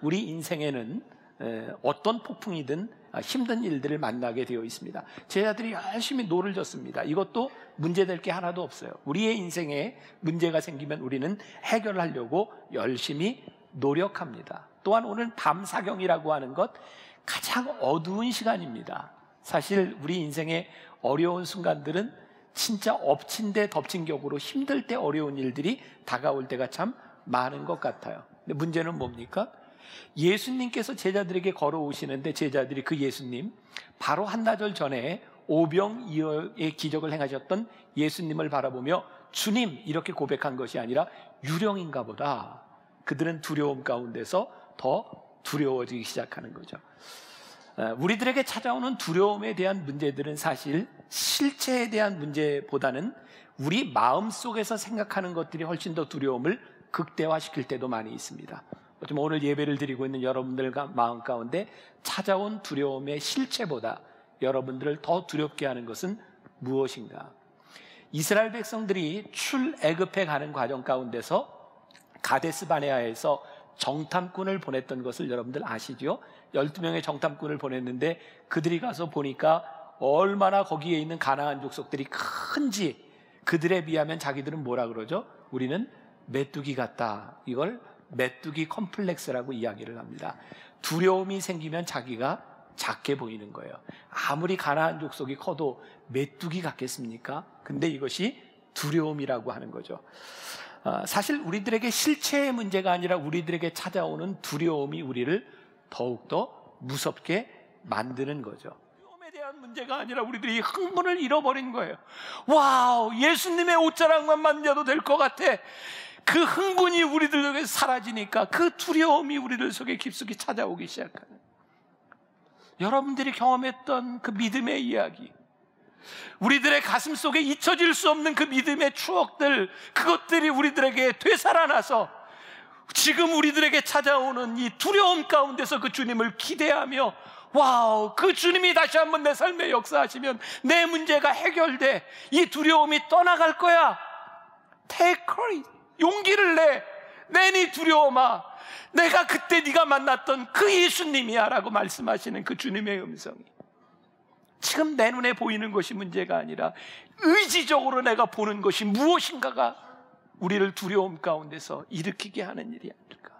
우리 인생에는 어떤 폭풍이든 힘든 일들을 만나게 되어 있습니다. 제자들이 열심히 노를 졌습니다. 이것도 문제될 게 하나도 없어요. 우리의 인생에 문제가 생기면 우리는 해결하려고 열심히 노력합니다. 또한 오늘 밤사경이라고 하는 것, 가장 어두운 시간입니다. 사실 우리 인생의 어려운 순간들은 진짜 엎친 데 덮친 격으로 힘들 때 어려운 일들이 다가올 때가 참 많은 것 같아요. 근데 문제는 뭡니까? 예수님께서 제자들에게 걸어오시는데 제자들이 그 예수님, 바로 한나절 전에 오병이어의 기적을 행하셨던 예수님을 바라보며 주님 이렇게 고백한 것이 아니라 유령인가 보다. 그들은 두려움 가운데서 더 두려워지기 시작하는 거죠. 우리들에게 찾아오는 두려움에 대한 문제들은 사실 실체에 대한 문제보다는 우리 마음속에서 생각하는 것들이 훨씬 더 두려움을 극대화시킬 때도 많이 있습니다. 좀 오늘 예배를 드리고 있는 여러분들 마음 가운데 찾아온 두려움의 실체보다 여러분들을 더 두렵게 하는 것은 무엇인가? 이스라엘 백성들이 출애굽해 가는 과정 가운데서 가데스 바네아에서 정탐꾼을 보냈던 것을 여러분들 아시죠? 12명의 정탐꾼을 보냈는데 그들이 가서 보니까 얼마나 거기에 있는 가나안 족속들이 큰지, 그들에 비하면 자기들은 뭐라 그러죠? 우리는 메뚜기 같다. 이걸 메뚜기 컴플렉스라고 이야기를 합니다. 두려움이 생기면 자기가 작게 보이는 거예요. 아무리 가나안 족속이 커도 메뚜기 같겠습니까? 근데 이것이 두려움이라고 하는 거죠. 사실 우리들에게 실체의 문제가 아니라 우리들에게 찾아오는 두려움이 우리를 더욱더 무섭게 만드는 거죠. 두려움에 대한 문제가 아니라 우리들이 흥분을 잃어버린 거예요. 와우, 예수님의 옷자락만 만져도 될 것 같아. 그 흥분이 우리들에게 사라지니까 그 두려움이 우리들 속에 깊숙이 찾아오기 시작하는, 여러분들이 경험했던 그 믿음의 이야기, 우리들의 가슴 속에 잊혀질 수 없는 그 믿음의 추억들, 그것들이 우리들에게 되살아나서 지금 우리들에게 찾아오는 이 두려움 가운데서 그 주님을 기대하며, 와우, 그 주님이 다시 한번 내 삶에 역사하시면 내 문제가 해결돼, 이 두려움이 떠나갈 거야. Take courage, 용기를 내니 두려움아, 내가 그때 네가 만났던 그 예수님이야 라고 말씀하시는 그 주님의 음성이 지금 내 눈에 보이는 것이 문제가 아니라 의지적으로 내가 보는 것이 무엇인가가 우리를 두려움 가운데서 일으키게 하는 일이 아닐까.